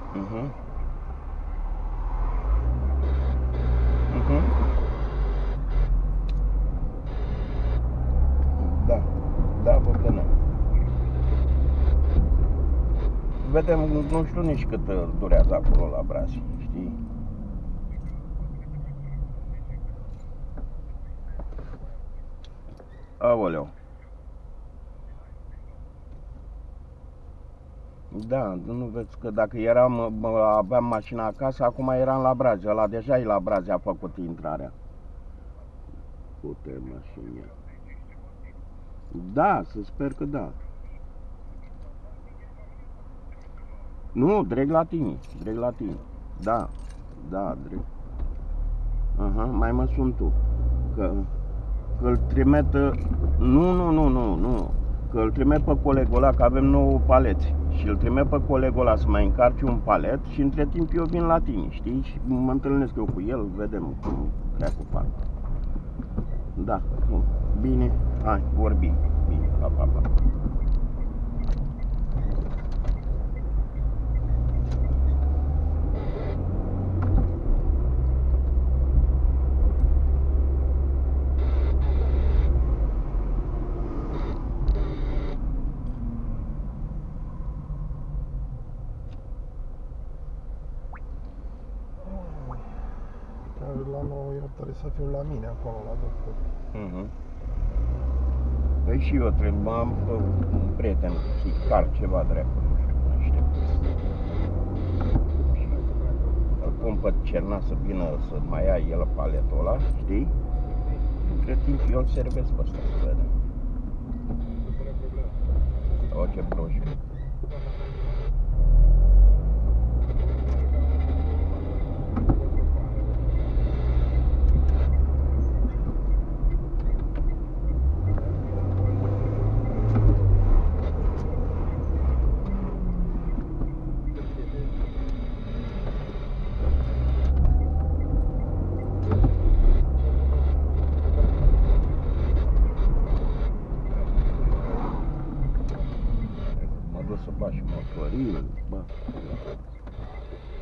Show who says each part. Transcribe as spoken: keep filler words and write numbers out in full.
Speaker 1: Mhm. Mhm. Da, da, Bogdanel. Vedem, nu știu nici cât durează acolo la Brazi, știi? Aoleu. Da, nu vezi că dacă eram, aveam mașina acasă, acum eram la Brazi, ăla deja e la Brazi, a făcut intrarea. Pute mașini. Da, să sper că da. Nu, direct la tine, direct la tine. Da, da, direct. Aha, mai mă sun tu. Că, că îl trimit, nu, nu, nu, nu, nu. Că îl trimit pe colegul ăla, că avem nouă paleți. Și îl trimit pe colegul ăla să mai încarci un palet și între timp eu vin la tine, știi? Și mă întâlnesc eu cu el, vedem cum treacă fac. Da, bun. Bine, hai, vorbim. Bine, pa, pa, pa.
Speaker 2: La nouă eu trebuie să fiu la mine acolo, la doctor.
Speaker 1: Mhm. Păi și eu trebuie, am un prieten și car ceva drept, nu știu, nu știu. Îl pun pe Cerna să vină să mai ia el paletul ăla, știi? Între timp eu îl servesc pe ăsta, să vedem. O, ce proști. Mă duc să faci motorii, bă.